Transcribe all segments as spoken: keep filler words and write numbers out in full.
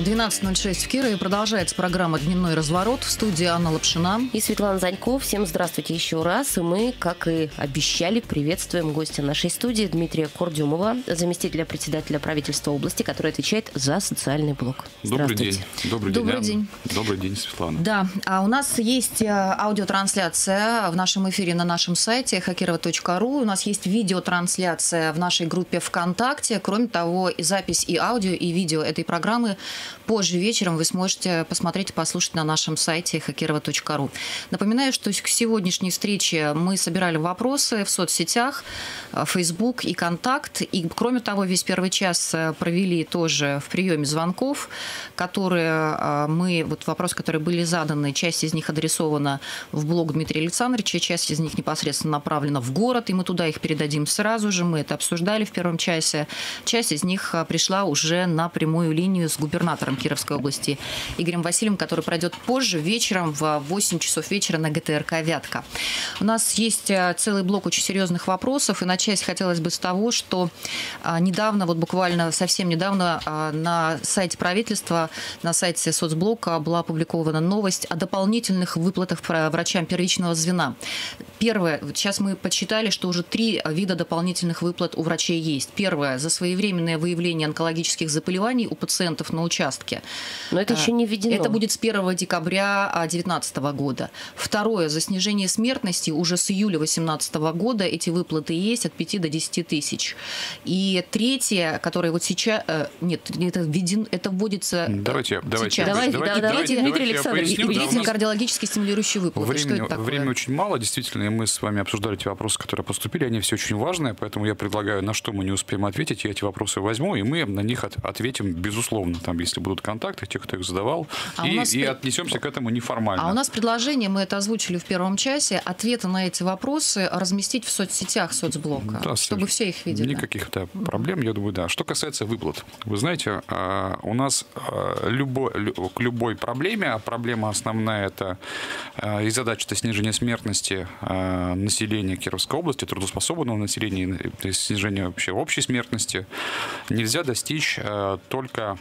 двенадцать ноль шесть в Кирове. Продолжается программа «Дневной разворот». В студии Анна Лапшина. И Светлана Занько. Всем здравствуйте еще раз. И мы, как и обещали, приветствуем гостя нашей студии Дмитрия Курдюмова, заместителя председателя правительства области, который отвечает за социальный блок. Добрый день. Добрый день. Добрый день. Добрый день, Светлана. Да, а у нас есть аудиотрансляция в нашем эфире на нашем сайте хакирова точка ру. У нас есть видеотрансляция в нашей группе ВКонтакте. Кроме того, и запись и аудио, и видео этой программы позже вечером вы сможете посмотреть и послушать на нашем сайте хакирова точка ру. Напоминаю, что к сегодняшней встрече мы собирали вопросы в соцсетях, Facebook и Контакт. И, кроме того, весь первый час провели тоже в приеме звонков, которые мы, вот вопросы, которые были заданы, часть из них адресована в блог Дмитрия Александровича, часть из них непосредственно направлена в город, и мы туда их передадим сразу же. Мы это обсуждали в первом часе. Часть из них пришла уже на прямую линию с губернатором Кировской области Игорем Васильевым, который пройдет позже, вечером в восемь часов вечера на ГТРК «Вятка». У нас есть целый блок очень серьезных вопросов, и начать хотелось бы с того, что недавно, вот буквально совсем недавно на сайте правительства, на сайте соцблока была опубликована новость о дополнительных выплатах врачам первичного звена. Первое, сейчас мы подсчитали, что уже три вида дополнительных выплат у врачей есть. Первое, за своевременное выявление онкологических заболеваний у пациентов на участке. Но это еще не введено. Это будет с первого декабря две тысячи девятнадцатого года. Второе, за снижение смертности уже с июля две тысячи восемнадцатого года эти выплаты есть от пяти до десяти тысяч. И третье, которое вот сейчас... Нет, это, введено, это вводится давайте, давайте, сейчас. Давайте, давайте, давайте, давайте, Дмитрий Александрович, введите кардиологически стимулирующие выплаты. Времени, что это такое? Времени очень мало, действительно, и мы с вами обсуждали эти вопросы, которые поступили, они все очень важные, поэтому я предлагаю, на что мы не успеем ответить, я эти вопросы возьму, и мы на них от, ответим, безусловно, там, если будут контакты, те, кто их задавал, а и, нас... и отнесемся к этому неформально. А у нас предложение, мы это озвучили в первом часе, ответы на эти вопросы разместить в соцсетях соцблока, да, чтобы все их видели. Никаких да, проблем, я думаю, да. Что касается выплат, вы знаете, у нас любой, к любой проблеме, а проблема основная это и задача это снижение смертности населения Кировской области, трудоспособного населения, снижение вообще общей смертности, нельзя достичь только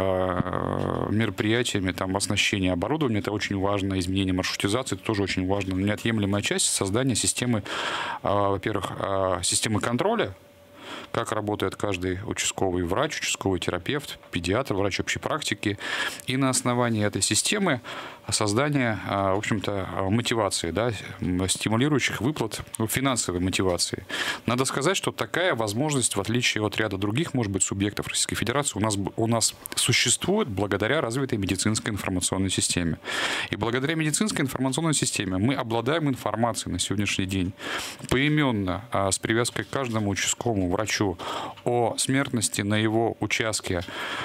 мероприятиями там, оснащения оборудования. Это очень важно. Изменение маршрутизации, это тоже очень важно. Неотъемлемая часть создания системы, во-первых, системы контроля, как работает каждый участковый врач, участковый терапевт, педиатр, врач общей практики. И на основании этой системы создание, в общем-то, мотивации, да, стимулирующих выплат, финансовой мотивации. Надо сказать, что такая возможность, в отличие от ряда других, может быть, субъектов Российской Федерации, у нас, у нас существует благодаря развитой медицинской информационной системе. И благодаря медицинской информационной системе мы обладаем информацией на сегодняшний день поименно, с привязкой к каждому участковому врачу о смертности на его участке,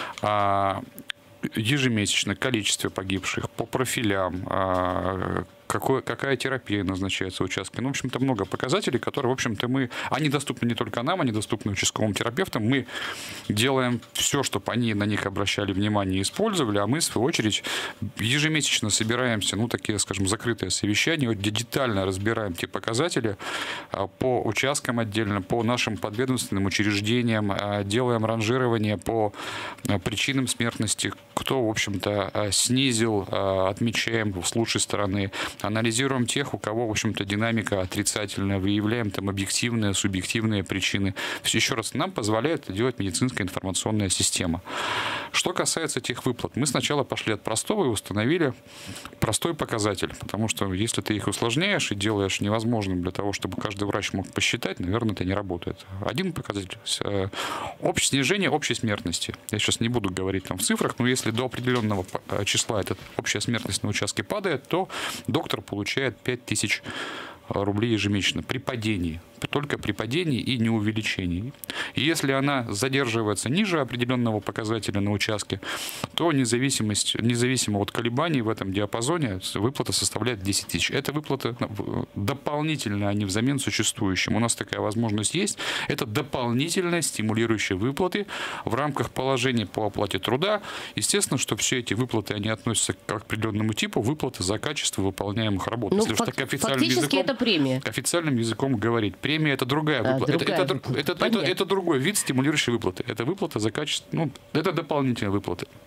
ежемесячно количестве погибших, по профилям, какой, какая терапия назначается участке. Ну, в общем-то, много показателей, которые, в общем-то, мы... Они доступны не только нам, они доступны участковым терапевтам. Мы делаем все, чтобы они на них обращали внимание и использовали, а мы, в свою очередь, ежемесячно собираемся, ну, такие, скажем, закрытые совещания, где детально разбираем те показатели по участкам отдельно, по нашим подведомственным учреждениям, делаем ранжирование по причинам смертности, кто, в общем-то, снизил, отмечаем с лучшей стороны, анализируем тех, у кого, в общем-то, динамика отрицательная, выявляем там объективные, субъективные причины. Еще раз, нам позволяет это делать медицинская информационная система. Что касается тех выплат, мы сначала пошли от простого и установили простой показатель, потому что если ты их усложняешь и делаешь невозможным для того, чтобы каждый врач мог посчитать, наверное, это не работает. Один показатель – общее снижение общей смертности. Я сейчас не буду говорить там в цифрах, но если до определенного числа эта общая смертность на участке падает, то доктор получает пять тысяч рублей ежемесячно при падении. только при падении и не увеличении. И если она задерживается ниже определенного показателя на участке, то независимость, независимо от колебаний в этом диапазоне выплата составляет десять тысяч. Это выплата дополнительная, а не взамен существующим. У нас такая возможность есть. Это дополнительные стимулирующие выплаты в рамках положения по оплате труда. Естественно, что все эти выплаты, они относятся к определенному типу выплаты за качество выполняемых работ. Ну, Если фак- так официальным фактически языком, это премия. Официальным языком говорить. Премия – это другая А, выплата. другая это, выплата. это, это, это, это другой вид стимулирующей выплаты. Это выплата за качество. Ну, это дополнительные выплаты.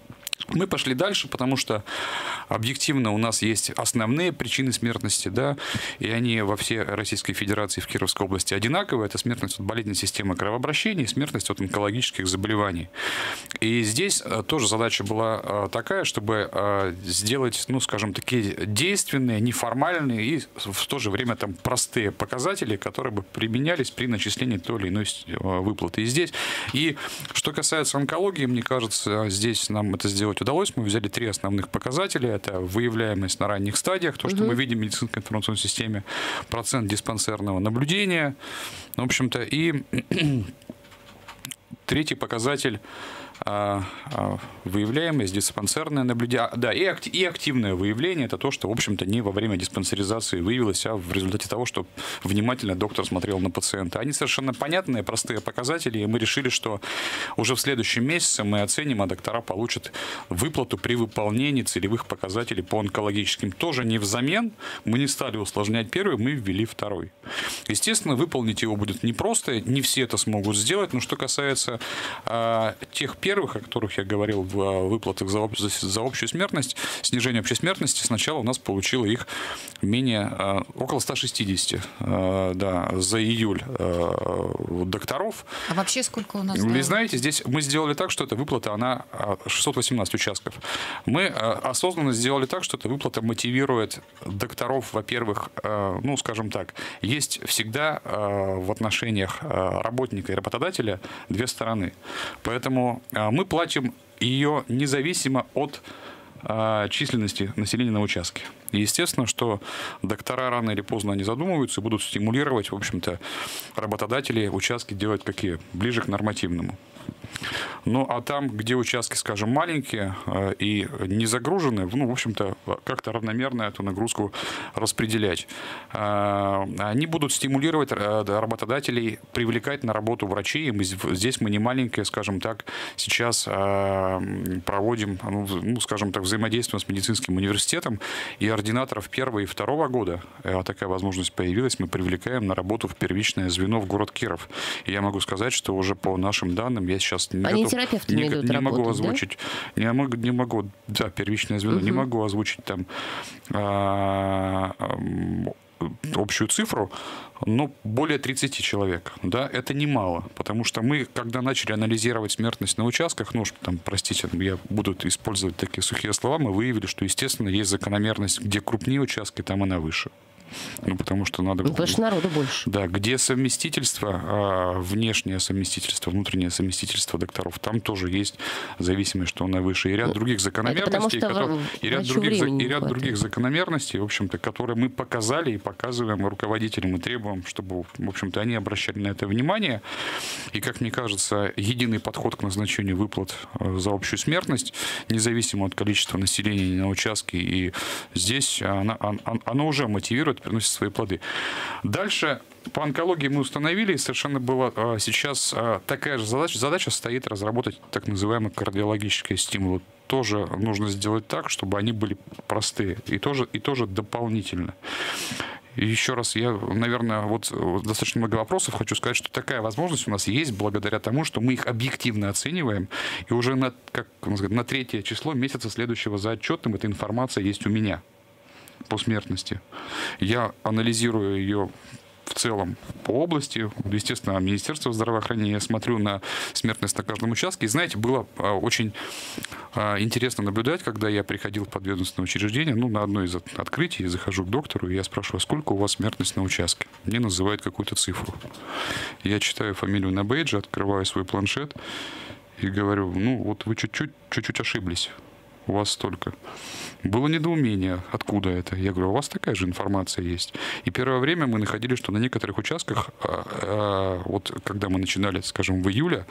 Мы пошли дальше, потому что объективно у нас есть основные причины смертности, да, и они во всей Российской Федерации, в Кировской области одинаковые. Это смертность от болезненной системы кровообращения и смертность от онкологических заболеваний. И здесь тоже задача была такая, чтобы сделать, ну, скажем, такие действенные, неформальные и в то же время там простые показатели, которые бы применялись при начислении той или иной выплаты. И здесь, и что касается онкологии, мне кажется, здесь нам это сделать удалось. Мы взяли три основных показателя. Это выявляемость на ранних стадиях, то, что угу. мы видим в медицинской информационной системе, процент диспансерного наблюдения, в общем-то, и третий показатель выявляемость, диспансерное наблюдение, да, и, актив, и активное выявление, это то, что, в общем-то, не во время диспансеризации выявилось, а в результате того, что внимательно доктор смотрел на пациента. Они совершенно понятные, простые показатели, и мы решили, что уже в следующем месяце мы оценим, а доктора получат выплату при выполнении целевых показателей по онкологическим. Тоже не взамен, мы не стали усложнять первый, мы ввели второй. Естественно, выполнить его будет непросто, не все это смогут сделать, но что касается а, тех первых, Первых, о которых я говорил в выплатах за, об... за общую смертность, снижение общей смертности, сначала у нас получило их менее, около ста шестидесяти, да, за июль докторов. А вообще сколько у нас? Вы да? знаете, здесь мы сделали так, что эта выплата, она шестьсот восемнадцать участков. Мы осознанно сделали так, что эта выплата мотивирует докторов, во-первых, ну, скажем так, есть всегда в отношениях работника и работодателя две стороны. Поэтому мы платим ее независимо от а, численности населения на участке. И естественно, что доктора рано или поздно не задумываются и будут стимулировать, в общем-то, работодателей участки делать какие? Ближе к нормативному. Ну, а там, где участки, скажем, маленькие э, и не загружены, ну, в общем-то, как-то равномерно эту нагрузку распределять. Э, они будут стимулировать э, работодателей привлекать на работу врачей. И мы, здесь мы не маленькие, скажем так, сейчас э, проводим, ну, ну, скажем так, взаимодействуем с медицинским университетом, и ординаторов первого и второго года, э, такая возможность появилась, мы привлекаем на работу в первичное звено в город Киров. И я могу сказать, что уже по нашим данным, я сейчас не, Они готов, не, идут не работать, могу озвучить, да? не, могу, не могу, да, первичное звено, угу. не могу озвучить там а, а, общую цифру, но более тридцати человек, да, это немало, потому что мы, когда начали анализировать смертность на участках, ну, там, простите, я буду использовать такие сухие слова, мы выявили, что, естественно, есть закономерность, где крупнее участки, там она выше. Ну, потому что надо... Потому что народу больше. Да, где совместительство, внешнее совместительство, внутреннее совместительство докторов, там тоже есть зависимость, что она выше. И ряд ну, других закономерностей, которые, и ряд, других, и ряд других закономерностей, в общем-то, которые мы показали и показываем руководителям и требуем, чтобы, в общем-то, они обращали на это внимание. И, как мне кажется, единый подход к назначению выплат за общую смертность, независимо от количества населения на участке, и здесь она, она, она уже мотивирует, приносит свои плоды. Дальше по онкологии мы установили, совершенно была сейчас такая же задача, задача стоит разработать так называемые кардиологические стимулы. Тоже нужно сделать так, чтобы они были простые и тоже, и тоже дополнительно. И еще раз, я, наверное, вот достаточно много вопросов, хочу сказать, что такая возможность у нас есть благодаря тому, что мы их объективно оцениваем, и уже на, как сказать, на третье число месяца следующего за отчетом эта информация есть у меня по смертности. Я анализирую ее в целом по области, естественно, Министерство здравоохранения, я смотрю на смертность на каждом участке. И, знаете, было очень интересно наблюдать, когда я приходил в подведомственное учреждение, ну, на одно из открытий, захожу к доктору, и я спрашиваю, сколько у вас смертность на участке? Мне называют какую-то цифру. Я читаю фамилию на бейдже, открываю свой планшет и говорю, ну, вот вы чуть-чуть, чуть-чуть ошиблись. У вас столько. Было недоумение, откуда это. Я говорю, у вас такая же информация есть. И первое время мы находили, что на некоторых участках, вот когда мы начинали, скажем, в июле,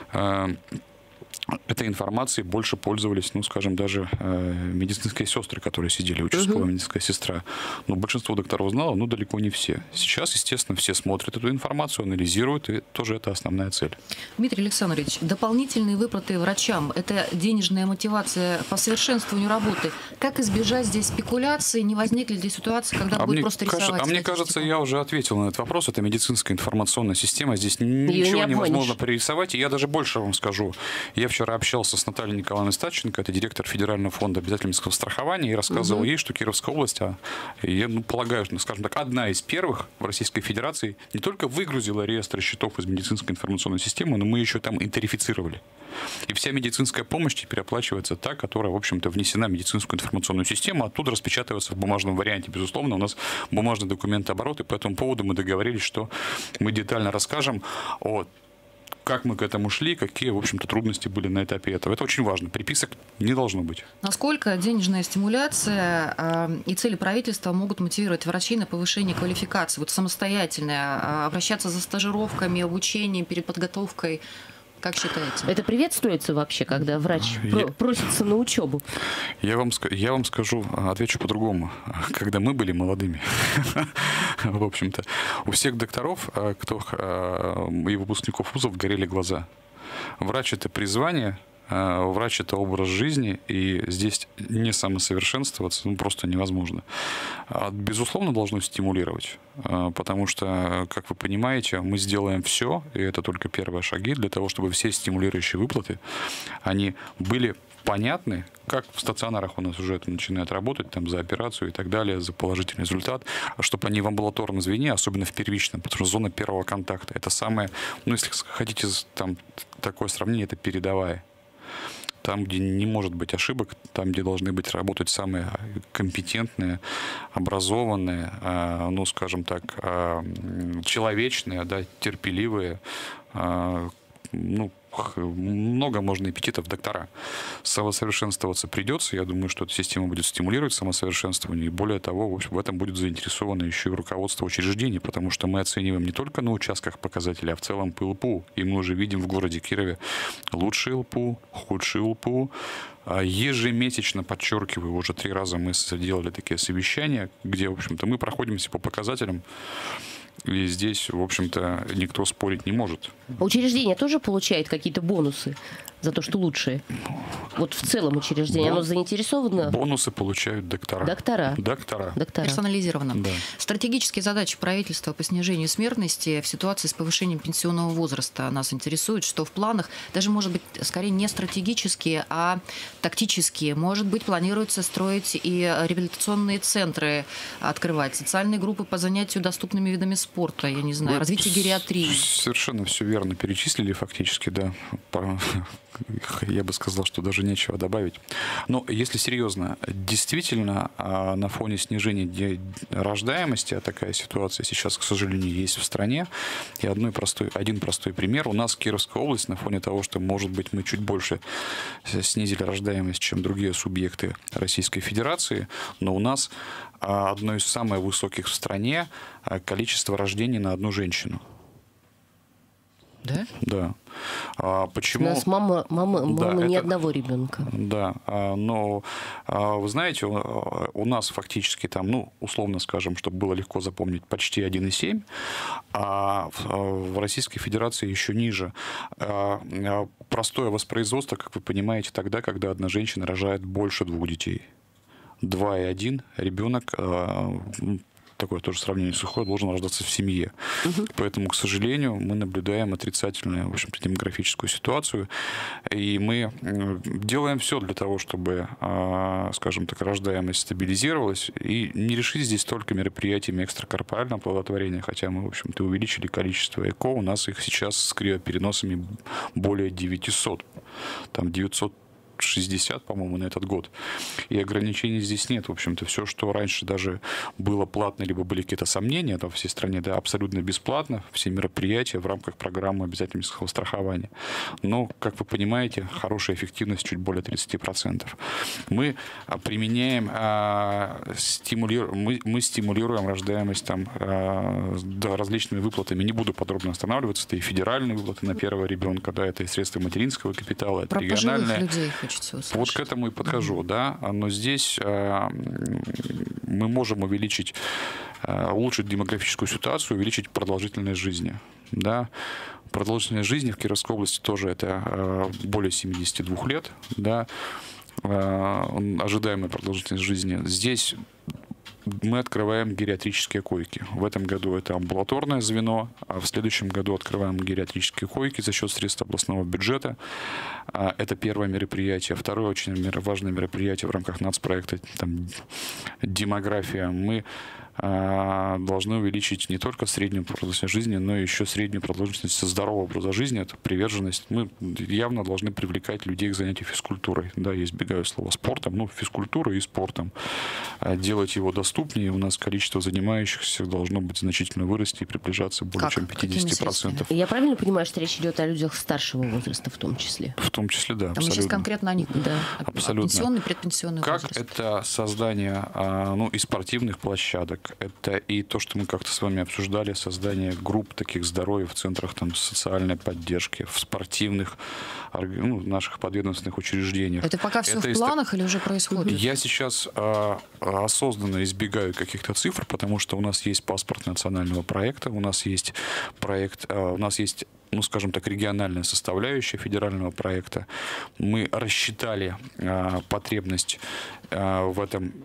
этой информацией больше пользовались, ну, скажем, даже э, медицинские сестры, которые сидели, участковая uh-huh. медицинская сестра. Но большинство докторов знало, но далеко не все. Сейчас, естественно, все смотрят эту информацию, анализируют, и тоже это основная цель. Дмитрий Александрович, дополнительные выплаты врачам – это денежная мотивация по совершенствованию работы. Как избежать здесь спекуляции? Не возникли ли ситуации, когда а будет просто кажется, рисовать? А мне кажется, я уже ответил на этот вопрос. Это медицинская информационная система. Здесь Ее ничего не невозможно прорисовать. И я даже больше вам скажу. Я вчера общался с Натальей Николаевной Стаченко, это директор Федерального фонда обязательного страхования, и рассказывал угу. ей, что Кировская область, а, я ну, полагаю, ну, скажем так, одна из первых в Российской Федерации не только выгрузила реестр счетов из медицинской информационной системы, но мы еще там и тарифицировали. И вся медицинская помощь теперь оплачивается та, которая, в общем-то, внесена в медицинскую информационную систему, оттуда распечатывается в бумажном варианте. Безусловно, у нас бумажный документооборот, и по этому поводу мы договорились, что мы детально расскажем о как мы к этому шли, какие, в общем-то, трудности были на этапе этого. Это очень важно. Приписок не должно быть. Насколько денежная стимуляция э, и цели правительства могут мотивировать врачей на повышение квалификации? Вот самостоятельно э, обращаться за стажировками, обучением, перед подготовкой. Как считаете? Это приветствуется вообще, когда врач я... просится на учебу? Я вам, я вам скажу, отвечу по-другому. Когда мы были молодыми, в общем-то, у всех докторов, кто и выпускников вузов горели глаза. Врач – это призвание, врач – это образ жизни, и здесь не самосовершенствоваться ну, просто невозможно. Безусловно, должно стимулировать, потому что, как вы понимаете, мы сделаем все, и это только первые шаги, для того, чтобы все стимулирующие выплаты, они были понятны, как в стационарах у нас уже это начинает работать, там, за операцию и так далее, за положительный результат, чтобы они в амбулаторном звене, особенно в первичном, потому что зона первого контакта, это самое, ну, если хотите, там, такое сравнение, это передовая. Там, где не может быть ошибок, там, где должны быть работать самые компетентные, образованные, ну, скажем так, человечные, да, терпеливые, ну, много можно эпитетов доктора. Самосовершенствоваться придется. Я думаю, что эта система будет стимулировать самосовершенствование. И более того, в общем, в этом будет заинтересовано еще и руководство учреждений, потому что мы оцениваем не только на участках показателей, а в целом по ЛПУ. И мы уже видим в городе Кирове лучшие ЛПУ, худшие ЛПУ. Ежемесячно, подчеркиваю, уже три раза мы сделали такие совещания, где, в общем-то, мы проходимся по показателям. И здесь, в общем-то, никто спорить не может. А учреждение тоже получает какие-то бонусы за то, что лучшие? Вот в целом учреждение, Бон... оно заинтересовано? Бонусы получают доктора. Доктора? Доктора. Доктора. Персонализированно. Да. Стратегические задачи правительства по снижению смертности в ситуации с повышением пенсионного возраста нас интересует, что в планах, даже, может быть, скорее не стратегические, а тактические. Может быть, планируется строить и реабилитационные центры открывать, социальные группы по занятию доступными видами спорта, я не знаю, Вы развитие гериатрии. Совершенно все верно перечислили фактически, да. Я бы сказал, что даже нечего добавить. Но если серьезно, действительно, на фоне снижения рождаемости, а такая ситуация сейчас, к сожалению, есть в стране, и одной простой, один простой пример. У нас Кировская область на фоне того, что, может быть, мы чуть больше снизили рождаемость, чем другие субъекты Российской Федерации, но у нас одно из самых высоких в стране количество рождений на одну женщину. Да? Да. А почему? У нас мама, мама, мама да, ни это... одного ребенка. Да, но вы знаете, у нас фактически там, ну, условно скажем, чтобы было легко запомнить, почти один и семь, а в Российской Федерации еще ниже. Простое воспроизводство, как вы понимаете, тогда, когда одна женщина рожает больше двух детей. два и один ребенок, такое тоже сравнение сухое, должен рождаться в семье. Угу. Поэтому, к сожалению, мы наблюдаем отрицательную, в общем-то, демографическую ситуацию. И мы делаем все для того, чтобы, скажем так, рождаемость стабилизировалась. И не решить здесь только мероприятиями экстракорпорального оплодотворения, хотя мы, в общем-то, увеличили количество ЭКО. У нас их сейчас с криопереносами более девятисот. Там девятьсот шестьдесят, по-моему, на этот год. И ограничений здесь нет. В общем-то, все, что раньше даже было платно, либо были какие-то сомнения там, во всей стране, да, абсолютно бесплатно. Все мероприятия в рамках программы обязательного страхования. Но, как вы понимаете, хорошая эффективность чуть более тридцати процентов. Мы применяем, стимулируем, мы, мы стимулируем рождаемость там, да, различными выплатами. Не буду подробно останавливаться. Это и федеральные выплаты на первого ребенка, да, это и средства материнского капитала, это Про региональные. Людей вот к этому и подхожу, да. Но здесь э, мы можем увеличить, э, улучшить демографическую ситуацию, увеличить продолжительность жизни, да. Продолжительность жизни в Кировской области тоже это э, более семидесяти двух лет, да. Э, ожидаемая продолжительность жизни. Здесь мы открываем гериатрические койки. В этом году это амбулаторное звено, а в следующем году открываем гериатрические койки за счет средств областного бюджета. Это первое мероприятие. Второе очень важное мероприятие в рамках нацпроекта там, «Демография». Мы должны увеличить не только среднюю продолжительность жизни, но и еще среднюю продолжительность здорового образа жизни. Это приверженность. Мы явно должны привлекать людей к занятию физкультурой. Да, я избегаю слова спортом, ну, физкультурой и спортом. Делать его доступнее. У нас количество занимающихся должно быть значительно вырасти и приближаться более как? чем пятьдесят процентов. Я правильно понимаю, что речь идет о людях старшего возраста в том числе? В том числе, да. Там абсолютно. мы сейчас конкретно о них. Да. Абсолютно. Пенсионный, предпенсионный как возраст. Это создание ну, и спортивных площадок. Это и то, что мы как-то с вами обсуждали, создание групп таких здоровья в центрах там, социальной поддержки, в спортивных ну, наших подведомственных учреждениях. Это пока все это в планах или уже происходит? Я сейчас а, осознанно избегаю каких-то цифр, потому что у нас есть паспорт национального проекта, у нас есть проект, а, у нас есть ну, скажем так, региональная составляющая федерального проекта. Мы рассчитали а, потребность а, в этом.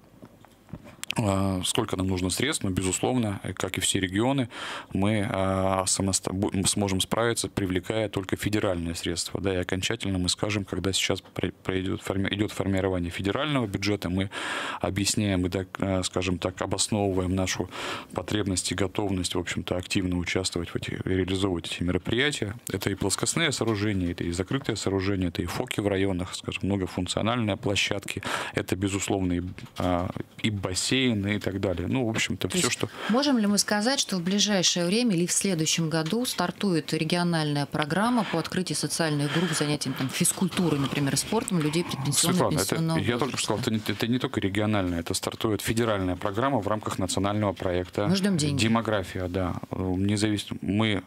Сколько нам нужно средств, но, безусловно, как и все регионы, мы сможем справиться, привлекая только федеральные средства. Да, и окончательно мы скажем, когда сейчас идет формирование федерального бюджета, мы объясняем и, скажем так, обосновываем нашу потребность и готовность, в общем-то, активно участвовать в этих, реализовывать эти мероприятия. Это и плоскостные сооружения, это и закрытые сооружения, это и ФОКи в районах, скажем, многофункциональные площадки, это, безусловно, и, и бассейн, и так далее. Ну, в общем-то, То все, что... Можем ли мы сказать, что в ближайшее время или в следующем году стартует региональная программа по открытию социальных групп, занятием там, физкультурой, например, спортом людей предпенсионного Светлана, пенсионного это, я только что сказал, это не, это не только региональная, это стартует федеральная программа в рамках национального проекта. Мы ждем деньги. Демография, да. Независимо. Мы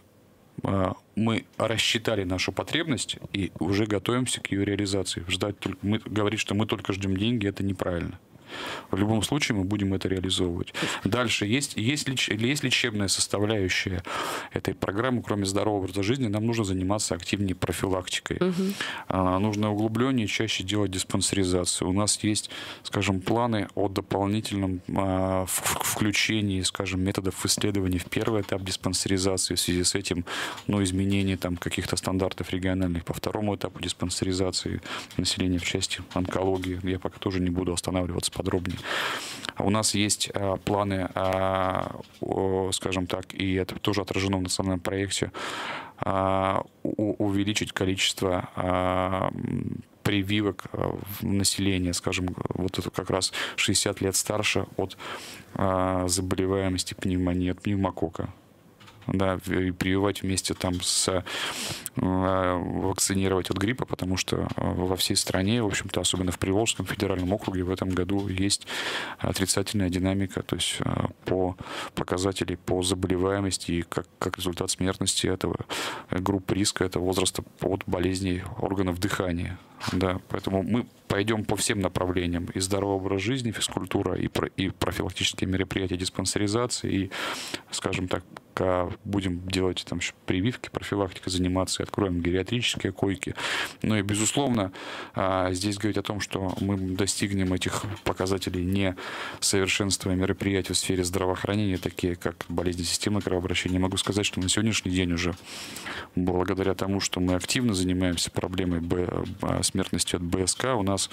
мы рассчитали нашу потребность и уже готовимся к ее реализации. Ждать только, мы, говорить, что мы только ждем деньги, это неправильно. В любом случае мы будем это реализовывать. Дальше, есть, есть, леч, есть лечебная составляющая этой программы, кроме здорового образа жизни, нам нужно заниматься активнее профилактикой. Угу. А, нужно углубление, чаще делать диспансеризацию. У нас есть, скажем, планы о дополнительном а, включении, скажем, методов исследований в первый этап диспансеризации. В связи с этим, ну, изменение там каких-то стандартов региональных по второму этапу диспансеризации населения в части онкологии. Я пока тоже не буду останавливаться подробнее. У нас есть а, планы, а, о, скажем так, и это тоже отражено в национальном проекте, а, у, увеличить количество а, прививок в население, скажем, вот это как раз шестьдесят лет старше от а, заболеваемости пневмонии, от пневмокока. Да, и прививать вместе там с э, вакцинировать от гриппа, потому что во всей стране, в общем-то, особенно в Приволжском федеральном округе в этом году есть отрицательная динамика, то есть э, по показателям по заболеваемости и как, как результат смертности этого группы риска, это возраста от болезней органов дыхания. Да, поэтому мы пойдем по всем направлениям: и здоровый образ жизни, физкультура, и, про, и профилактические мероприятия диспансеризации, и, скажем так, будем делать там прививки, профилактика заниматься, откроем гериатрические койки. Ну и, безусловно, здесь говорить о том, что мы достигнем этих показателей, не совершенствуя мероприятия в сфере здравоохранения, такие как болезни системы кровообращения. Могу сказать, что на сегодняшний день уже, благодаря тому, что мы активно занимаемся проблемой смертности от БСК, у нас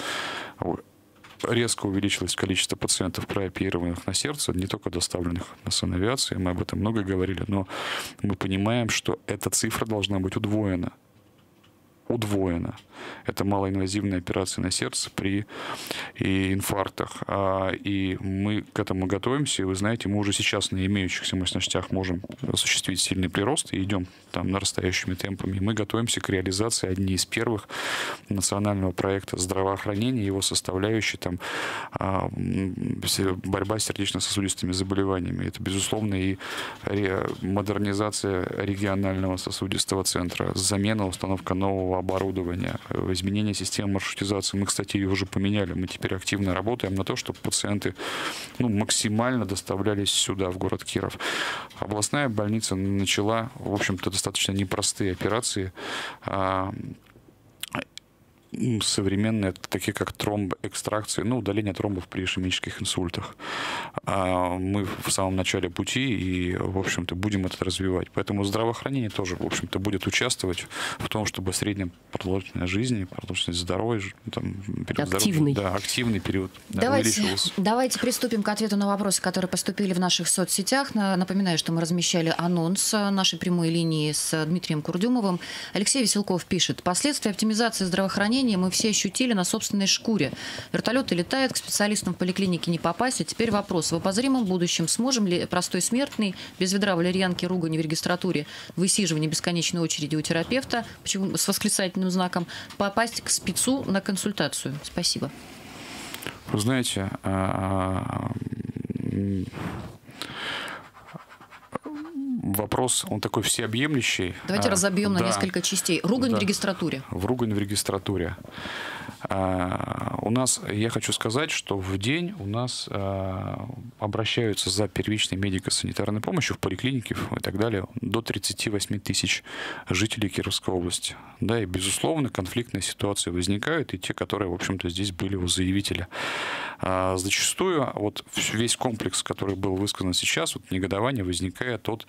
резко увеличилось количество пациентов, прооперированных на сердце, не только доставленных на санавиации, мы об этом много говорили, но мы понимаем, что эта цифра должна быть удвоена. Удвоена. Это малоинвазивная операция на сердце при и инфарктах. И мы к этому готовимся. И вы знаете, мы уже сейчас на имеющихся мощностях можем осуществить сильный прирост и идем там нарастающими темпами. И мы готовимся к реализации одни из первых национального проекта здравоохранения, его составляющей там борьба с сердечно-сосудистыми заболеваниями. Это, безусловно, и модернизация регионального сосудистого центра, замена, установка нового оборудования, изменение системы маршрутизации. Мы, кстати, ее уже поменяли. Мы теперь активно работаем на то, чтобы пациенты ну, максимально доставлялись сюда, в город Киров. Областная больница начала, в общем-то, достаточно непростые операции. современные, такие как тромбоэкстракции, ну, удаление тромбов при ишемических инсультах. Мы в самом начале пути и, в общем-то, будем это развивать. Поэтому здравоохранение тоже, в общем-то, будет участвовать в том, чтобы средняя продолжительность жизни, продолжительность здоровья, там, период активный. Здоровья, да, активный период, да, давайте, увеличивался. Давайте приступим к ответу на вопросы, которые поступили в наших соцсетях. Напоминаю, что мы размещали анонс нашей прямой линии с Дмитрием Курдюмовым. Алексей Веселков пишет: последствия оптимизации здравоохранения мы все ощутили на собственной шкуре. Вертолеты летают, к специалистам в поликлинике не попасть. А теперь вопрос: в обозримом будущем сможем ли простой смертный без ведра валерьянки, ругани в регистратуре, высиживания бесконечной очереди у терапевта, почему с восклицательным знаком, попасть к спецу на консультацию? Спасибо. Вы знаете, вопрос, он такой всеобъемлющий. Давайте а, разобьем да, на несколько частей. Ругань да, в регистратуре. В ругань в регистратуре. А, у нас, я хочу сказать, что в день у нас а, обращаются за первичной медико-санитарной помощью в поликлинике и так далее до тридцати восьми тысяч жителей Кировской области. Да, и, безусловно, конфликтные ситуации возникают, и те, которые, в общем-то, здесь были у заявителя. А, зачастую вот весь комплекс, который был высказан сейчас, вот негодование возникает от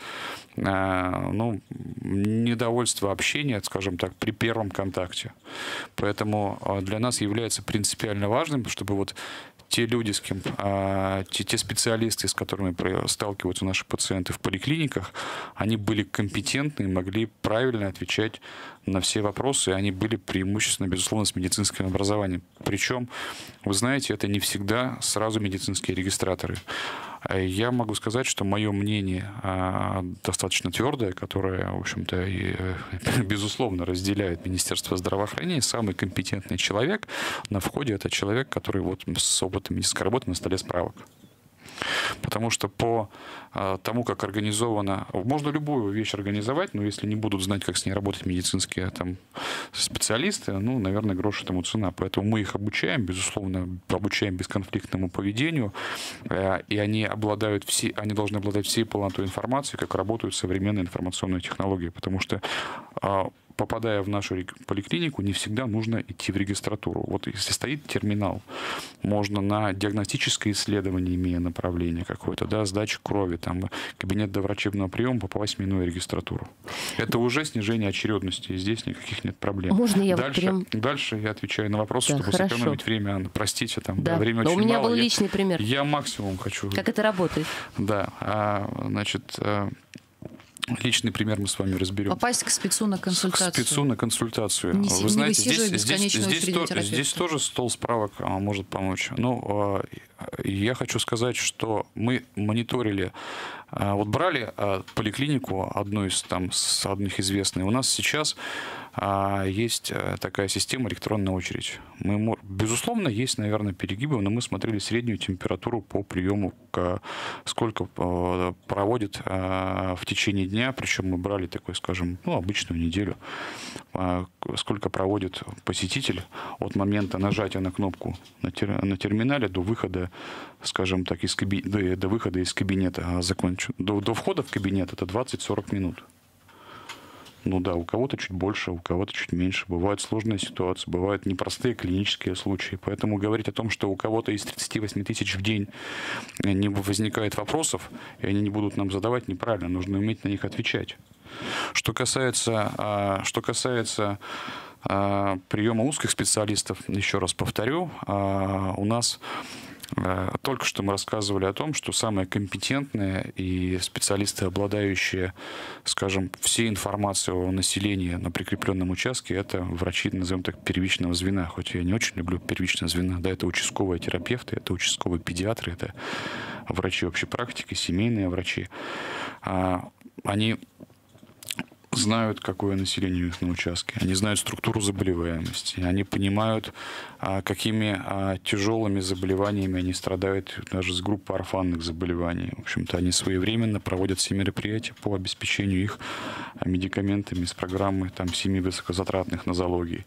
ну, недовольства общения, скажем так, при первом контакте. Поэтому для нас является принципиально важным, чтобы вот те люди, с кем, те, те специалисты, с которыми сталкиваются наши пациенты в поликлиниках, они были компетентны и могли правильно отвечать на все вопросы, и они были преимущественно, безусловно, с медицинским образованием. Причем, вы знаете, это не всегда сразу медицинские регистраторы. Я могу сказать, что мое мнение достаточно твердое, которое, в общем-то, и, безусловно, разделяет Министерство здравоохранения. Самый компетентный человек на входе — это человек, который вот с опытом медицинской работы на столе справок. Потому что по а, тому, как организовано, можно любую вещь организовать, но если не будут знать, как с ней работать медицинские там, специалисты, ну, наверное, грош этому цена. Поэтому мы их обучаем, безусловно, обучаем бесконфликтному поведению, э, и они обладают все, они должны обладать всей полнотой информации, как работают современные информационные технологии. Потому что э, попадая в нашу поликлинику, не всегда нужно идти в регистратуру. Вот если стоит терминал, можно на диагностическое исследование, имея направление какое-то, да, сдачу крови, там, кабинет доврачебного приема, попасть в минуя регистратуру. Это уже снижение очередности, и здесь никаких нет проблем. Можно я дальше, прям... дальше я отвечаю на вопросы, да, чтобы хорошо. Сэкономить время. Простите, там, да. Да, время Но очень у меня мало. был я, личный пример. Я максимум хочу... Как это работает? Да. А, значит... Личный пример мы с вами разберем. Попасть к спецу на консультацию. К спецу на консультацию. Не, Вы не знаете, здесь, здесь, здесь, то, здесь тоже стол справок может помочь. Но я хочу сказать, что мы мониторили, вот брали поликлинику, одну из там, с одних известных. У нас сейчас есть такая система электронная очередь. Мы, безусловно, есть, наверное, перегибы, но мы смотрели среднюю температуру по приему, сколько проводит в течение дня, причем мы брали такой, скажем, ну, обычную неделю, сколько проводит посетитель от момента нажатия на кнопку на, тер, на терминале до выхода, скажем так, из каби, до, до выхода из кабинета. Закончу. До, до входа в кабинет это двадцать-сорок минут. Ну да, у кого-то чуть больше, у кого-то чуть меньше. Бывают сложные ситуации, бывают непростые клинические случаи. Поэтому говорить о том, что у кого-то из тридцати восьми тысяч в день не возникает вопросов, и они не будут нам задавать, неправильно. Нужно уметь на них отвечать. Что касается, что касается приема узких специалистов, еще раз повторю, у нас... Только что мы рассказывали о том, что самые компетентные и специалисты, обладающие, скажем, всей информацией о населении на прикрепленном участке, это врачи, назовем так, первичного звена. Хоть я не очень люблю первичное звено, да, это участковые терапевты, это участковые педиатры, это врачи общей практики, семейные врачи. Они знают, какое население у них на участке, они знают структуру заболеваемости, они понимают, какими тяжелыми заболеваниями они страдают даже с группой орфанных заболеваний. В общем-то, они своевременно проводят все мероприятия по обеспечению их медикаментами с программы там, семи высокозатратных нозологий.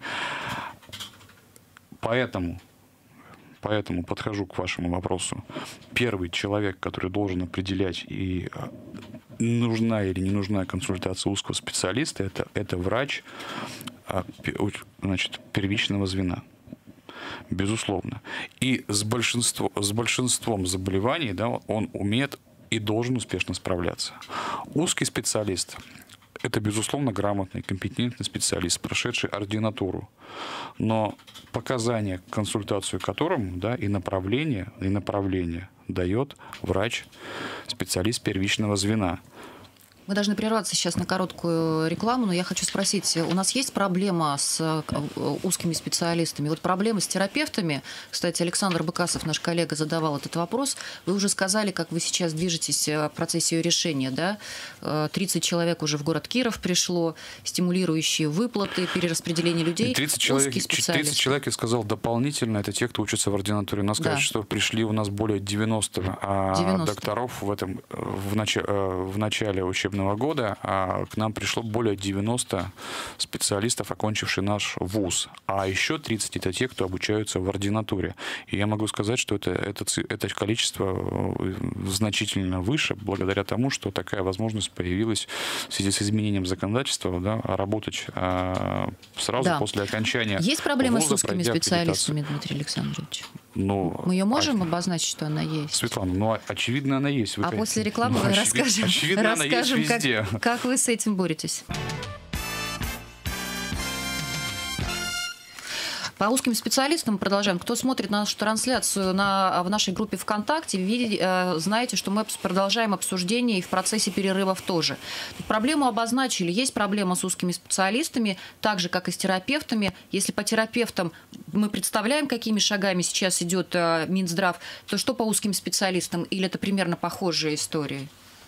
Поэтому, поэтому подхожу к вашему вопросу. Первый человек, который должен определять и нужна или не нужна консультация узкого специалиста, это, это врач, значит, первичного звена. Безусловно. И с большинством, с большинством заболеваний, да, он умеет и должен успешно справляться. Узкий специалист – это, безусловно, грамотный, компетентный специалист, прошедший ординатуру. Но показания, консультацию которому, да, и направление, и направление дает врач, специалист первичного звена. Мы должны прерваться сейчас на короткую рекламу, но я хочу спросить, у нас есть проблема с узкими специалистами? Вот проблемы с терапевтами, кстати, Александр Быкасов, наш коллега, задавал этот вопрос. Вы уже сказали, как вы сейчас движетесь в процессе ее решения, да? тридцать человек уже в город Киров пришло, стимулирующие выплаты, перераспределение людей. тридцать человек, тридцать человек, я сказал, дополнительно, это те, кто учится в ординатуре. Надо сказать, да. что пришли у нас более девяноста, девяносто докторов в, этом, в, нач, в начале учебного года, а к нам пришло более девяноста специалистов, окончивших наш вуз. А еще тридцать это те, кто обучаются в ординатуре. И я могу сказать, что это, это, это количество значительно выше, благодаря тому, что такая возможность появилась в связи с изменением законодательства, да, работать а, сразу да. после окончания Есть проблемы вуза, с узкими специалистами, Дмитрий Александрович? Ну, мы ее можем а... обозначить, что она есть? Светлана, ну, очевидно, она есть. Вы а как... после рекламы ну, мы очевид... расскажем, очевидно, расскажем она есть везде. Как, как вы с этим боретесь. По узким специалистам продолжаем. Кто смотрит нашу трансляцию на, в нашей группе ВКонтакте, видите, э, знаете, что мы продолжаем обсуждение и в процессе перерывов тоже. Тут проблему обозначили. Есть проблема с узкими специалистами, так же, как и с терапевтами. Если по терапевтам мы представляем, какими шагами сейчас идет э, Минздрав, то что по узким специалистам? Или это примерно похожая история?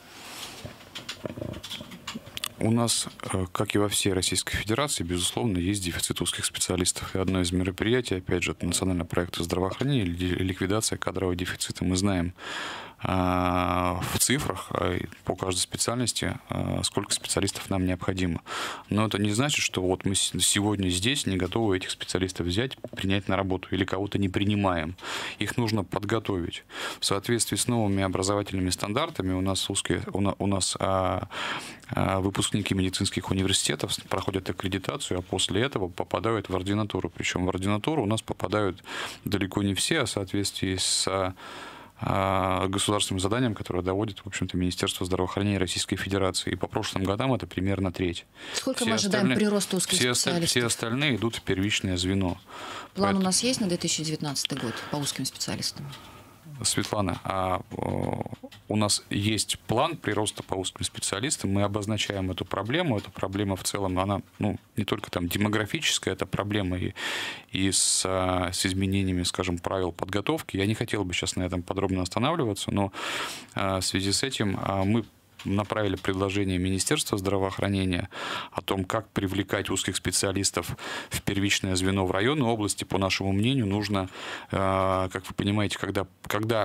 У нас, как и во всей Российской Федерации, безусловно, есть дефицит узких специалистов. И одно из мероприятий, опять же, это национальный проект здравоохранения, ликвидация кадрового дефицита. Мы знаем в цифрах по каждой специальности, сколько специалистов нам необходимо. Но это не значит, что вот мы сегодня здесь не готовы этих специалистов взять, принять на работу или кого-то не принимаем. Их нужно подготовить. В соответствии с новыми образовательными стандартами у нас, узкие, у нас выпускники медицинских университетов проходят аккредитацию, а после этого попадают в ординатуру. Причем в ординатуру у нас попадают далеко не все, а в соответствии с государственным заданием, которое доводит, в общем-то, Министерство здравоохранения Российской Федерации. И по прошлым годам это примерно треть. Сколько все мы ожидаем прироста узких все специалистов? Все остальные идут в первичное звено. План Поэтому... у нас есть на две тысячи девятнадцатый год по узким специалистам? Светлана, а у нас есть план прироста по узким специалистам, мы обозначаем эту проблему, эта проблема в целом, она ну, не только там демографическая, это проблема и, и с, с изменениями, скажем, правил подготовки. Я не хотел бы сейчас на этом подробно останавливаться, но в связи с этим мы направили предложение Министерства здравоохранения о том, как привлекать узких специалистов в первичное звено в районной области. По нашему мнению, нужно, как вы понимаете, когда, когда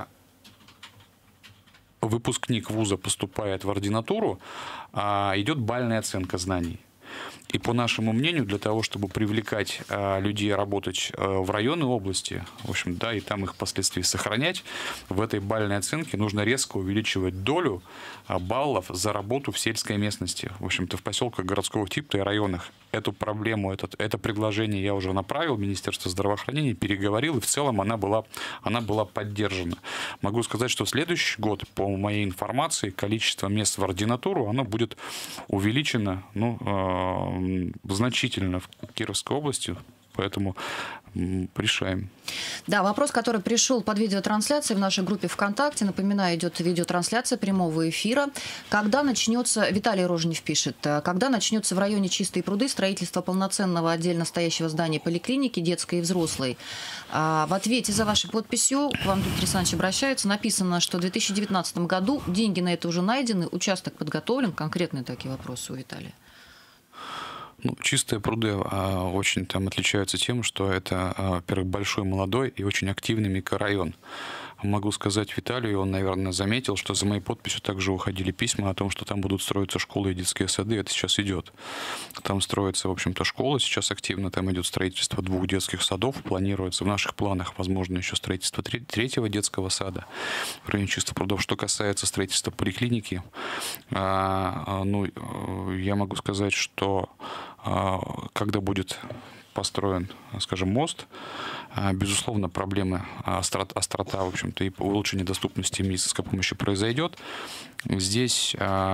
выпускник вуза поступает в ординатуру, идет бальная оценка знаний. И по нашему мнению, для того, чтобы привлекать а, людей работать а, в районной области, в общем, да, и там их впоследствии сохранять, в этой бальной оценке нужно резко увеличивать долю а, баллов за работу в сельской местности, в общем-то, в поселках городского типа и районах. Эту проблему, это, это предложение я уже направил в Министерство здравоохранения, переговорил, и в целом она была, она была поддержана. Могу сказать, что в следующий год, по моей информации, количество мест в ординатуру, оно будет увеличено, ну, э, значительно в Кировской области, поэтому решаем. Да, вопрос, который пришел под видеотрансляцией в нашей группе ВКонтакте. Напоминаю, идет видеотрансляция прямого эфира. Когда начнется, Виталий Рожнев пишет, когда начнется в районе Чистые пруды строительство полноценного отдельно стоящего здания поликлиники детской и взрослой? В ответе за вашей подписью к вам, Дмитрий Александрович, обращается. Написано, что в две тысячи девятнадцатом году деньги на это уже найдены, участок подготовлен. Конкретные такие вопросы у Виталия. Ну, Чистые пруды а, очень там отличаются тем, что это, а, во-первых, большой, молодой и очень активный микрорайон. Могу сказать Виталию, он, наверное, заметил, что за моей подписью также уходили письма о том, что там будут строиться школы и детские сады. Это сейчас идет. Там строится, в общем-то, школа. Сейчас активно там идет строительство двух детских садов. Планируется в наших планах, возможно, еще строительство третьего детского сада в районе Чистых прудов. Что касается строительства поликлиники, ну, я могу сказать, что когда будет построен, скажем, мост, безусловно, проблемы острота, острота, в общем-то, и улучшение доступности медицинской помощи произойдет. Здесь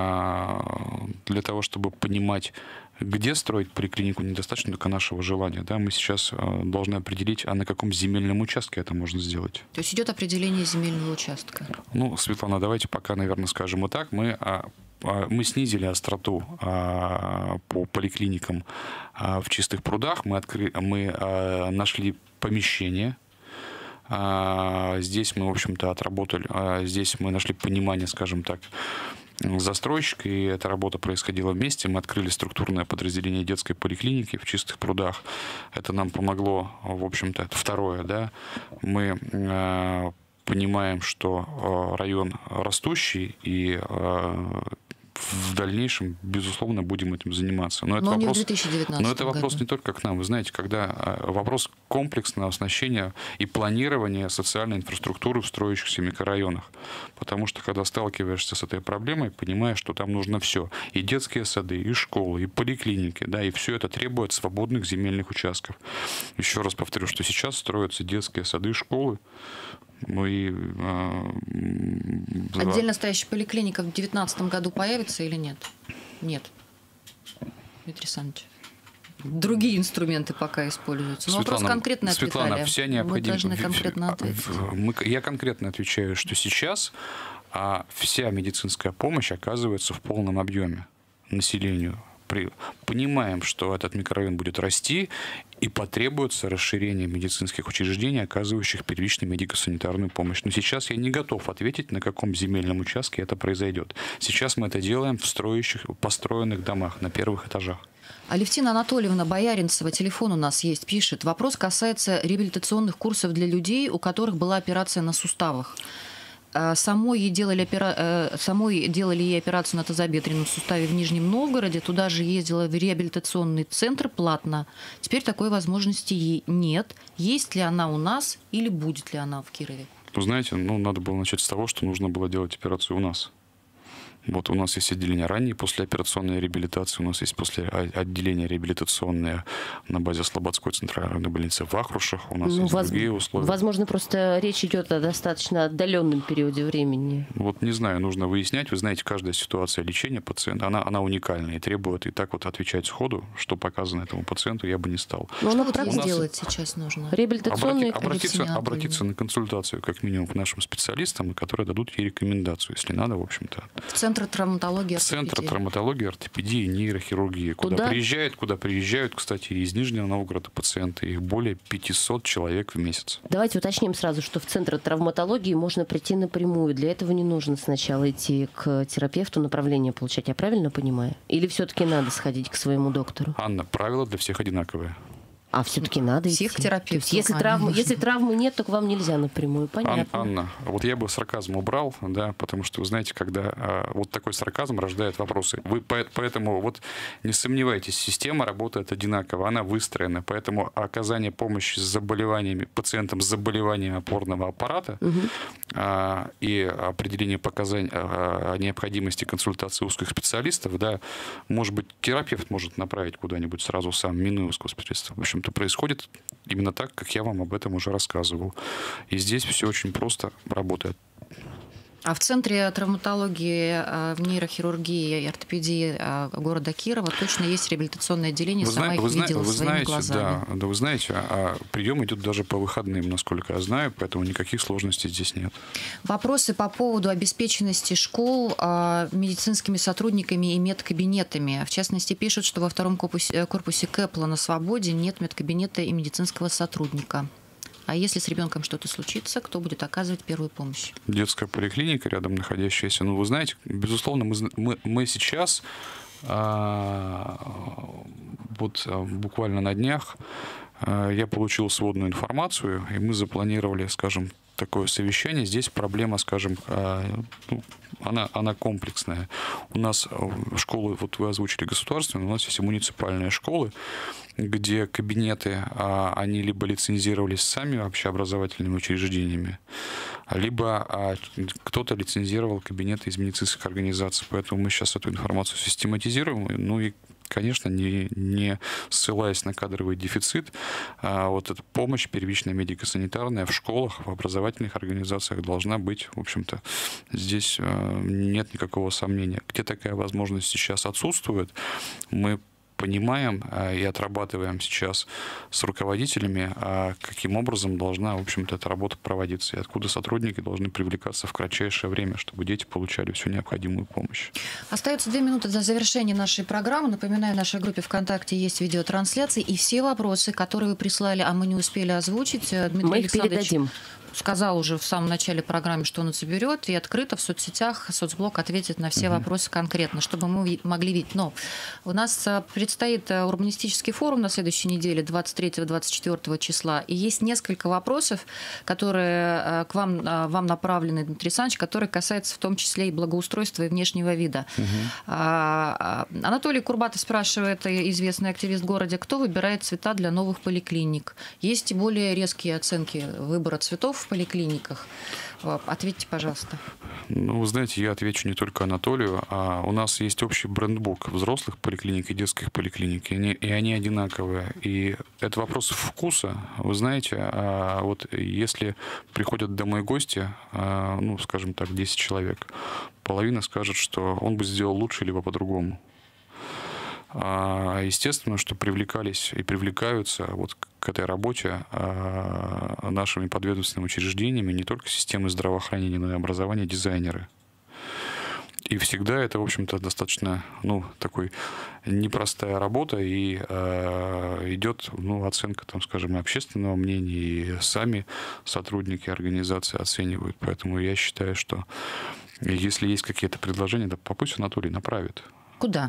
для того, чтобы понимать, где строить поликлинику, недостаточно только нашего желания. Да? Мы сейчас должны определить, а на каком земельном участке это можно сделать. То есть идет определение земельного участка? Ну, Светлана, давайте пока, наверное, скажем вот так. Мы Мы снизили остроту а, по поликлиникам а, в Чистых прудах. Мы, откры... мы а, нашли помещение. А, здесь мы, в общем-то, отработали. А, здесь мы нашли понимание, скажем так, застройщика, и эта работа происходила вместе. Мы открыли структурное подразделение детской поликлиники в Чистых прудах. Это нам помогло, в общем-то, это второе, да. Мы а, понимаем, что район растущий, и в дальнейшем, безусловно, будем этим заниматься. Но, но это не вопрос, в две тысячи девятнадцатом но это вопрос году. не только к нам. Вы знаете, когда вопрос комплексного оснащения и планирования социальной инфраструктуры в строящихся микрорайонах. Потому что, когда сталкиваешься с этой проблемой, понимаешь, что там нужно все. И детские сады, и школы, и поликлиники. Да, и все это требует свободных земельных участков. Еще раз повторю, что сейчас строятся детские сады и школы. Ну и, э, отдельно стоящая поликлиника в две тысячи девятнадцатом году появится или нет? Нет. Дмитрий Александрович. Другие инструменты пока используются. Но вопрос конкретно ответили. Светлана, вся необходимость. Мы должны конкретно ответить. Мы, я конкретно отвечаю, что сейчас а, вся медицинская помощь оказывается в полном объеме населению. При, понимаем, что этот микрорайон будет расти, и потребуется расширение медицинских учреждений, оказывающих первичную медико-санитарную помощь. Но сейчас я не готов ответить, на каком земельном участке это произойдет. Сейчас мы это делаем в строящих, построенных домах на первых этажах. Алевтина Анатольевна Бояринцева, телефон у нас есть, пишет. Вопрос касается реабилитационных курсов для людей, у которых была операция на суставах. Самой ей делали, опера... Самой делали ей операцию на тазобедренном суставе в Нижнем Новгороде. Туда же ездила в реабилитационный центр платно. Теперь такой возможности ей нет. Есть ли она у нас или будет ли она в Кирове? Вы знаете, ну, надо было начать с того, что нужно было делать операцию у нас. Вот у нас есть отделение ранней послеоперационной реабилитации, у нас есть после отделение реабилитационное на базе Слободской центральной больницы в Ахрушах, у нас ну, есть воз... другие условия. Возможно, просто речь идет о достаточно отдаленном периоде времени. Вот не знаю, нужно выяснять. Вы знаете, каждая ситуация лечения пациента, она, она уникальна и требует, и так вот отвечать сходу, что показано этому пациенту, я бы не стал. Но что вот нас... сделать сейчас нужно? Реабилитационные Обрати... обратиться, обратиться на консультацию, как минимум, к нашим специалистам, которые дадут ей рекомендацию, если надо, в общем-то. Центр травматологии, ортопедии. Центр травматологии, ортопедии, нейрохирургии. Куда, куда приезжают, куда приезжают, кстати, из Нижнего Новгорода пациенты. Их более пятисот человек в месяц. Давайте уточним сразу, что в Центр травматологии можно прийти напрямую. Для этого не нужно сначала идти к терапевту, направление получать. Я правильно понимаю? Или все-таки надо сходить к своему доктору? Анна, правила для всех одинаковые. А все-таки надо идти. Всех терапевтов. Если, травмы, если травмы нет, то к вам нельзя напрямую. Понятно. Ан, Анна, вот я бы сарказм убрал, да, потому что, вы знаете, когда а, вот такой сарказм рождает вопросы. Вы по, поэтому вот не сомневайтесь, система работает одинаково, она выстроена. Поэтому оказание помощи с заболеваниями, пациентам с заболеванием опорного аппарата угу. а, и определение показаний о, о необходимости консультации узких специалистов, да, может быть, терапевт может направить куда-нибудь сразу сам, минуя узкого специалиста. В общем, это происходит именно так, как я вам об этом уже рассказывал. И здесь все очень просто работает. А в Центре травматологии, в нейрохирургии и ортопедии города Кирова точно есть реабилитационное отделение, вы сама зна- их вы видела вы своими знаете, глазами. Да, да, вы знаете, а прием идет даже по выходным, насколько я знаю, поэтому никаких сложностей здесь нет. Вопросы по поводу обеспеченности школ медицинскими сотрудниками и медкабинетами. В частности, пишут, что во втором корпусе, корпусе Кэпла на Свободе нет медкабинета и медицинского сотрудника. А если с ребенком что-то случится, кто будет оказывать первую помощь? Детская поликлиника рядом находящаяся. Ну, вы знаете, безусловно, мы, мы, мы сейчас а, вот буквально на днях а, я получил сводную информацию, и мы запланировали, скажем, такое совещание. Здесь проблема, скажем, а, ну, она, она комплексная. У нас школы, вот вы озвучили государственные, у нас есть и муниципальные школы, где кабинеты, они либо лицензировались сами общеобразовательными учреждениями, либо кто-то лицензировал кабинеты из медицинских организаций. Поэтому мы сейчас эту информацию систематизируем, ну и конечно, не, не ссылаясь на кадровый дефицит, а вот эта помощь первичная медико-санитарная в школах, в образовательных организациях должна быть, в общем-то, здесь нет никакого сомнения. Где такая возможность сейчас отсутствует, мы понимаем и отрабатываем сейчас с руководителями, каким образом должна, в общем-то, эта работа проводиться, и откуда сотрудники должны привлекаться в кратчайшее время, чтобы дети получали всю необходимую помощь. Остается две минуты до завершения нашей программы. Напоминаю, в нашей группе ВКонтакте есть видеотрансляции, и все вопросы, которые вы прислали, а мы не успели озвучить, Дмитрий мы их Александрович передадим. Сказал уже в самом начале программы, что он это соберет, и открыто в соцсетях соцблок ответит на все угу. вопросы конкретно, чтобы мы могли видеть. Но у нас предстоит урбанистический форум на следующей неделе, двадцать третьего — двадцать четвёртого числа, и есть несколько вопросов, которые к вам, вам направлены, Дмитрий Александрович, которые касаются в том числе и благоустройства и внешнего вида. Угу. А, Анатолий Курбатов спрашивает, известный активист в городе, кто выбирает цвета для новых поликлиник? Есть и более резкие оценки выбора цветов в поликлиниках. Ответьте, пожалуйста. Ну, вы знаете, я отвечу не только Анатолию, а у нас есть общий брендбук взрослых поликлиник и детских поликлиник, и они, и они одинаковые. И это вопрос вкуса. Вы знаете, а вот если приходят домой гости, а, ну, скажем так, десять человек, половина скажет, что он бы сделал лучше либо по-другому. Естественно, что привлекались и привлекаются вот к этой работе нашими подведомственными учреждениями не только системы здравоохранения, но и образования дизайнеры. И всегда это, в общем-то, достаточно, ну, такой непростая работа, и э, идет, ну, оценка, там, скажем, общественного мнения, и сами сотрудники организации оценивают. Поэтому я считаю, что если есть какие-то предложения, да пусть Анатолий направит. Куда?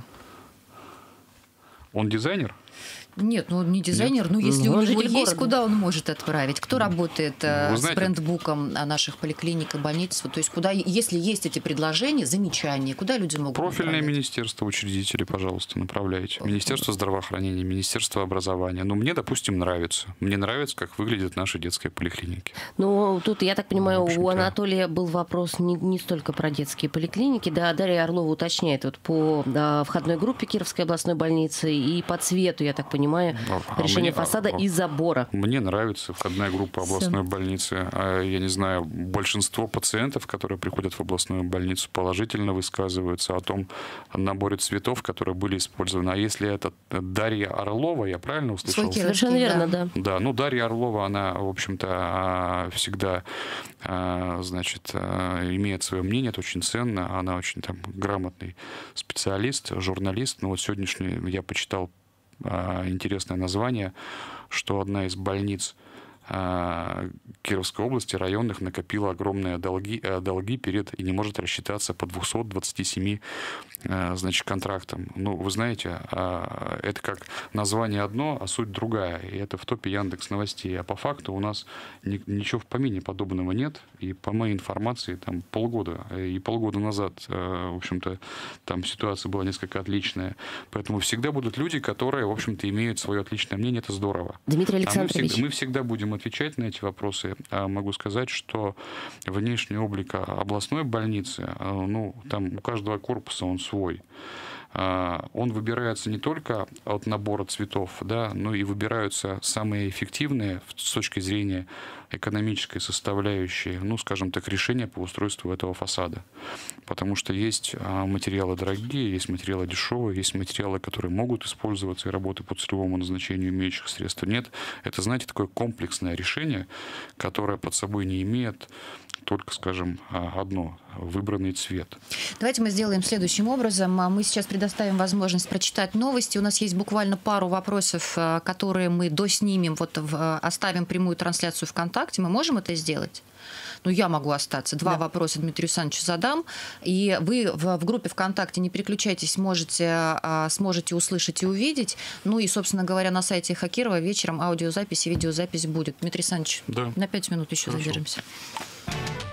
Он дизайнер? Нет, ну не дизайнер, но если ну, у него есть, города. Куда он может отправить? Кто работает Вы с знаете, брендбуком наших поликлиник и больниц? То есть куда, если есть эти предложения, замечания, куда люди могут профильное направлять? министерство, учредители, пожалуйста, направляйте. Министерство здравоохранения, Министерство образования. Ну, мне, допустим, нравится. Мне нравится, как выглядят наши детские поликлиники. Ну, тут, я так понимаю, ну, у Анатолия был вопрос не, не столько про детские поликлиники. Да, Дарья Орлова уточняет вот по да, входной группе Кировской областной больницы и по цвету, я так понимаю, а решение мне, фасада а, и забора. Мне нравится входная группа областной Все. больницы. Я не знаю, большинство пациентов, которые приходят в областную больницу, положительно высказываются о том наборе цветов, которые были использованы. А если это Дарья Орлова, я правильно услышал? Совершенно верно, да. Да, ну Дарья Орлова, она, в общем-то, всегда, значит, имеет свое мнение, это очень ценно. Она очень там грамотный специалист, журналист. Но вот сегодняшний я почитал интересное название, что одна из больниц Кировской области, районных, накопила огромные долги, долги перед и не может рассчитаться по двумстам двадцати семи, значит, контрактам. Ну, вы знаете, это как название одно, а суть другая. И это в топе Яндекс.Новостей. А по факту у нас ничего в помине подобного нет. И по моей информации, там полгода и полгода назад, в общем-то, там ситуация была несколько отличная. Поэтому всегда будут люди, которые, в общем-то, имеют свое отличное мнение. Это здорово. Дмитрий Александрович. А мы всегда, мы всегда будем отвечать на эти вопросы. Могу сказать, что внешний облик областной больницы, ну, там у каждого корпуса он свой. Он выбирается не только от набора цветов, да, но и выбираются самые эффективные с точки зрения экономической составляющей, ну, скажем так, решения по устройству этого фасада. Потому что есть материалы дорогие, есть материалы дешевые, есть материалы, которые могут использоваться и работать по целевому назначению имеющих средств. Нет, это, знаете, такое комплексное решение, которое под собой не имеет только, скажем, одно – выбранный цвет. Давайте мы сделаем следующим образом. Мы сейчас предоставим возможность прочитать новости. У нас есть буквально пару вопросов, которые мы доснимем, вот оставим прямую трансляцию ВКонтакте. Мы можем это сделать? Ну, я могу остаться. Два да. вопроса Дмитрию Александровичу задам. И вы в, в группе ВКонтакте не переключайтесь, можете, сможете услышать и увидеть. Ну и, собственно говоря, на сайте Хакирова вечером аудиозапись и видеозапись будет. Дмитрий Александрович, да. на пять минут еще Хорошо. задержимся.